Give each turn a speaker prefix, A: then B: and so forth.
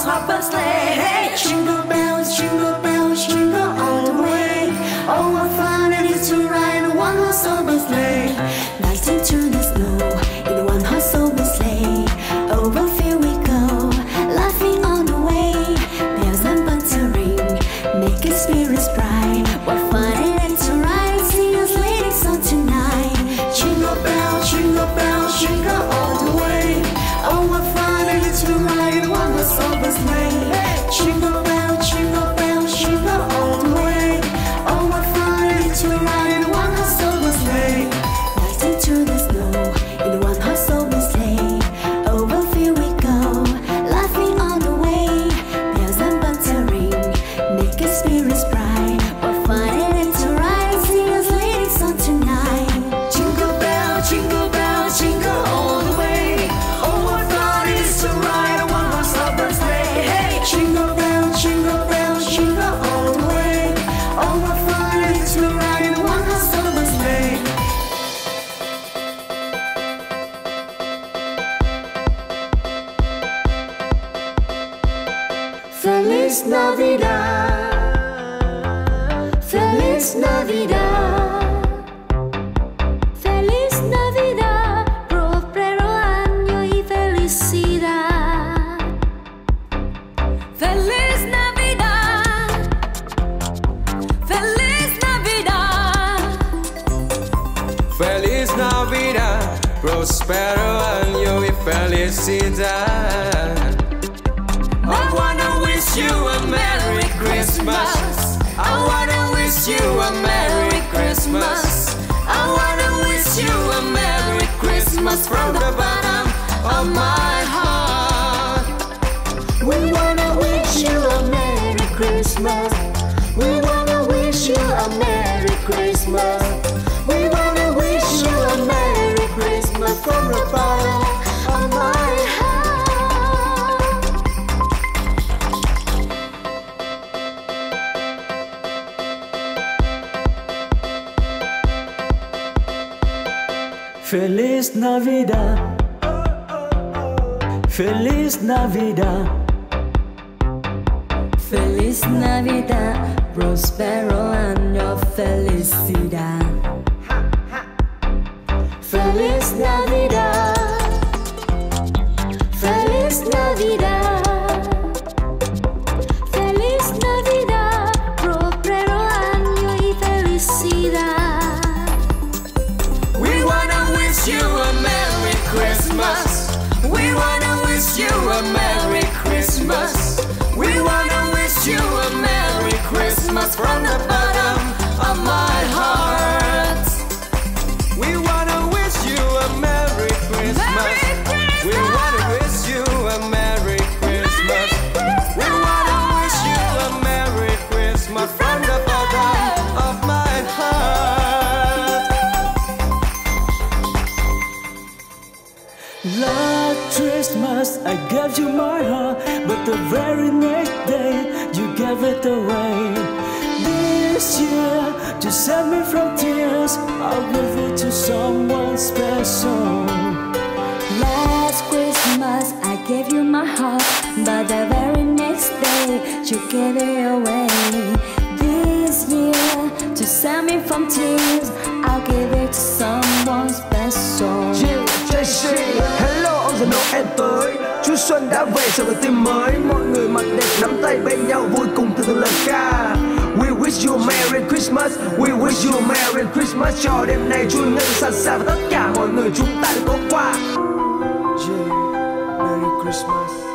A: open sleigh. Hey, jingle bells, jingle all the way. Oh, what fun it is to ride in a one-horse open sleigh. Dancing through the snow in a one-horse open sleigh. Over field we go, laughing all the way. Bells and buttons ring, making spirits bright. What fun it is to ride, sing a sleigh song tonight. Jingle bells, jingle all the way. Oh, what fun it is to ride in a one-horse open sleigh. Jingle bells, jingle all the way. Oh, what fun it is to ride in a one-horse open sleigh. Dancing through the snow in a one-horse open sleigh. Over field we go, laughing all the way. Bells and buttons ring, making spirits bright. What fun it is to ride, sing a sleigh song tonight. Jingle bells, jingle all the way. Oh, what fun it is to ride a one-horse open sleigh. Hey, jingle bells, jingle all the way. Oh, what fun it is to ride a one-horse open sleigh. Feliz Navidad, Feliz Navidad, Feliz Navidad, próspero año y felicidad. Feliz Navidad, Feliz Navidad.
B: Feliz Navidad, prospero año y felicidad. I wanna wish you a Merry Christmas. I wanna wish you a Merry Christmas. I wanna wish you a Merry Christmas from the bottom of my heart.
A: We wanna wish you a Merry Christmas. We wanna wish you a Merry Christmas. We wanna wish you a Merry Christmas from the bottom of my heart.
C: Feliz Navidad, Feliz Navidad,
A: Feliz Navidad, próspero año, felicidad. Feliz Navidad, Feliz Navidad, Feliz Navidad, próspero año y felicidad.
B: We wanna wish you a Merry Christmas. We wanna wish you a Merry Christmas. We wanna wish you a Merry Christmas from the bottom of my heart. We wanna wish you a Merry Christmas. We wanna wish you a Merry Christmas. We wanna wish you a Merry Christmas from the bottom of my heart.
C: Last Christmas I gave you my heart, but the very next day you gave it away. This year, to save me from tears, I'll give it to someone special.
A: Last Christmas I gave you my heart, but the very next day you gave it away. This year, to save me from tears, I'll give it to someone special.
D: Hello, ông già Noel tới. Chúa Xuân đã về trong một tim mới. Mọi người mặc đẹp nắm tay bên nhau vui cùng thưởng thức lời ca. We wish you a Merry Christmas. We wish you a Merry Christmas. Cho đêm nay Chúa ngân sẵn sàng và tất cả mọi người chúng ta đều có qua. Merry Christmas.